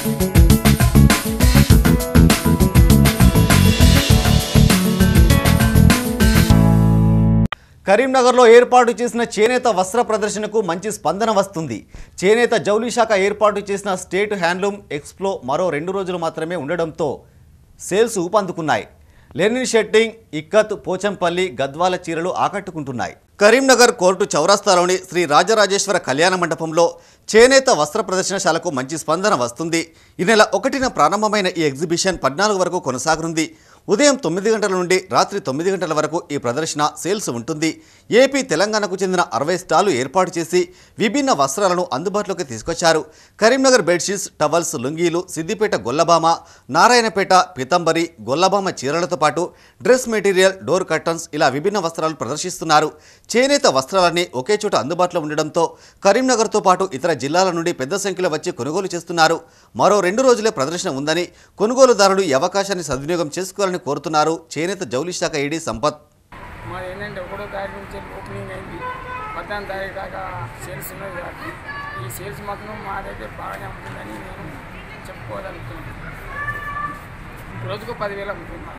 కరీంనగర్లో ఏర్పాటు చేసిన చేనేత వస్త్ర ప్రదర్శనకు మంచి స్పందన వస్తుంది. చేనేత జౌళి శాఖ ఏర్పాటు చేసిన స్టేట్ హ్యాండ్లూమ్ ఎక్స్ప్లో మరో 2 రోజులు మాత్రమే ఉండడంతో సేల్స్ ఊపందుకున్నాయి. లెనిన్ షెట్టింగ్, ఇక్కత్, పోచంపల్లి, గద్వాల చీరలు ఆకట్టుకుంటున్నాయి. కరీంనగర్ కోర్టు చౌరస్తాలోని శ్రీ రాజరాజేశ్వర కళ్యాణ మండపంలో చేనేత వస్త్ర ప్రదర్శనశాలకు మంచి స్పందన వస్తుంది. ఈ నెల 1న ప్రారంభమైన ఈ ఎగ్జిబిషన్ 14 వరకు కొనసాగనుంది. ఉదయం 9 గంటల నుండి రాత్రి 9 గంటల వరకు ఈ ప్రదర్శన సేల్స్ ఉంటుంది. ఏపీ, తెలంగాణకు చెందిన 60 స్టాళ్లు ఏర్పాటు చేసి విభిన్న వస్త్రాలను అందుబాటులోకి తీసుకొచ్చారు. కరీంనగర్ బెడ్షీట్స్, టవల్స్, లుంగీలు, సిద్దిపేట గొల్లబామ, నారాయణపేట పీతంబరి, గొల్లబామ చీరలతో పాటు డ్రెస్ మెటీరియల్, డోర్ కర్టన్స్ ఇలా విభిన్న వస్త్రాలు ప్రదర్శిస్తున్నారు. చేనేత వస్త్రాలన్నీ ఒకే చోట అందుబాటులో ఉండడంతో కరీంనగర్తో పాటు ఇతర జిల్లాల నుండి పెద్ద సంఖ్యలో వచ్చి కొనుగోలు చేస్తున్నారు. మరో 2 రోజులే ప్రదర్శన ఉందని కొనుగోలుదారులు ఈ అవకాశాన్ని సద్వినియోగం చేసుకోవాలని కోరుతున్నారు చేనేత జౌళి శాఖ ఏడీ సంపత్. మాది ఏంటంటే 1వ తారీఖు నుంచి ఓపెనింగ్ అయింది, 14వ తారీఖు దాకా సేల్స్ ఉన్నది కాబట్టి ఈ సేల్స్ మాత్రం మాదైతే బాగానే ఉంటుందని నేను చెప్పుకోగలుగుతున్నాను. రోజుకు 10,000 అమ్ముతున్నాను.